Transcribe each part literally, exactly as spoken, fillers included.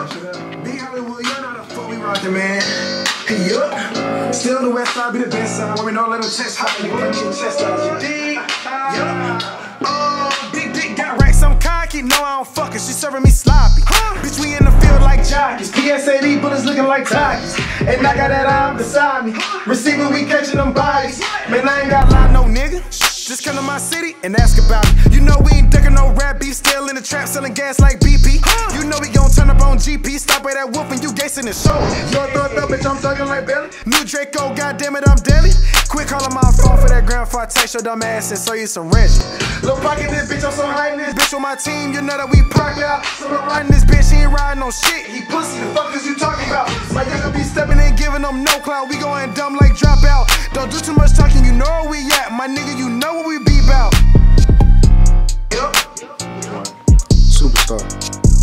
Yup. Big Hollywood, y'all know the fuck we rockin', man. Yup. Still on the west side, be the best side. When we don't let them chest hot, nigga, let me get chest out. You dig? Yup. Oh, big dick got racks, I'm cocky. No, I don't fuck her, she serving me sloppy. Bitch, we in the field like jockeys. P S A D bullets looking like Takis. And I got that arm beside me. Receiving, we catching them bodies. Man, I ain't got lie, no nigga. Just come to my city and ask about it. You know we ain't ducking no rap beef, still in the trap selling gas like B P. You know we gon' turn up on G P, stop at that whoop and you gazing the show. You throw it up, bitch, I'm thugging like Belly. New Draco, goddamn it, I'm deadly. Quick calling my phone for that grand before I text your dumb ass and show you some Reggie. Lil' pocket this bitch, I'm so high in this bitch with my team, you know that we proc out. So I'm riding this bitch, he ain't riding no shit. He pussy, the fuck is you talking about? My nigga be stepping in, giving them no clout. We going dumb like drop out. Don't do too much talking, you know where we at. My nigga, you know what we be about. Yep. Superstar.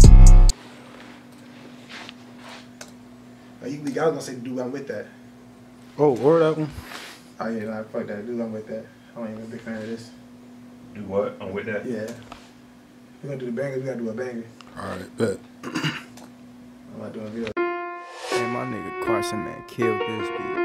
Oh, you, I was gonna say, dude, I'm with that. Oh, word that one? Oh yeah, nah, fuck that. Dude, I'm with that. I ain't even a big fan of this. Do what? I'm with that? Yeah. We're gonna do the banger, we gotta do a banger. Alright, bet. I'm not doing a video. Hey, my nigga Carson, man, killed this beat.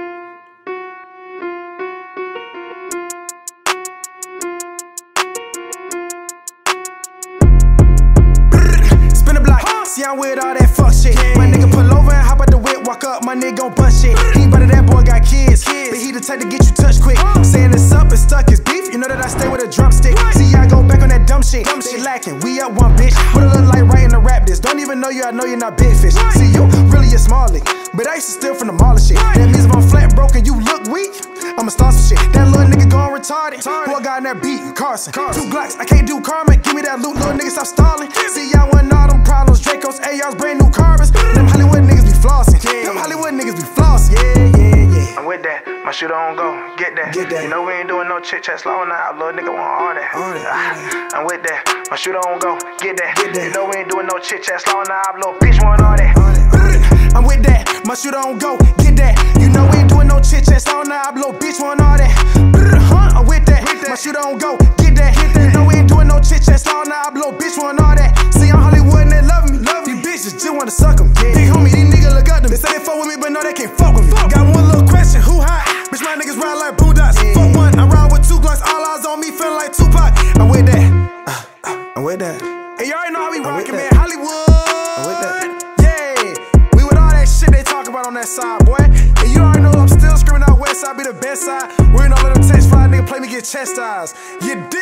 See, I'm with all that fuck shit. My nigga pull over and hop out the whip, walk up, my nigga gon' bust shit. He but that boy got kids, but he the type to get you touched quick. Saying it's up and stuck is beef, you know that I stay with a drumstick. See, I go back on that dumb shit. They lacking, we up one bitch. What it look like right in the rap this. Don't even know you, I know you're not big fish. See, you really a small league, but I used to steal from the mall shit. That means if I'm flat broke and you look weak, I'ma start some shit. That little nigga going retarded. Who I got in that beat? Carson. Two Glocks, I can't do karma. Give me that loot, little nigga, stop stalling. See, y'all want all them problems. Dracos, A Rs, brand new carbons. Them Hollywood niggas be flossing. Them Hollywood niggas be flossing. Yeah, yeah, yeah. I'm with that. My shooter on go. Get that. Get that. You know we ain't doing no chit chat slow now. Little nigga want all that. All that. Ah, I'm with that. My shooter on go. Get that. Get that. You know we ain't doing no chit chat slow now. Little bitch want all that. All that. I'm with that. My shooter on go. Get that. You know we ain't doing no chit chat slow now. Little bitch want all that. Huh? I'm with that. My shooter on go. Get that. You know we ain't doing no chit chat slow now. Little bitch want all that. See, I'm Hollywood and they love me. Love these bitches just wanna suck them. Yeah. Big homie, these niggas look up to me. They say they fuck with me, but no, they can't fuck with me. Fuck. Got one little question, who hot? Bitch, my niggas ride like boondocks. Yeah. Fuck one, I ride with two Glocks. All eyes on me, feeling like Tupac. I'm with that. Uh, uh, I'm with that. And you already know how we rockin', man. Hollywood. I'm with that. Yeah. We with all that shit they talk about on that side, boy. And you already know I'm still screaming out west side, be the best side. We ain't no little text fly, nigga, play me get chastised. You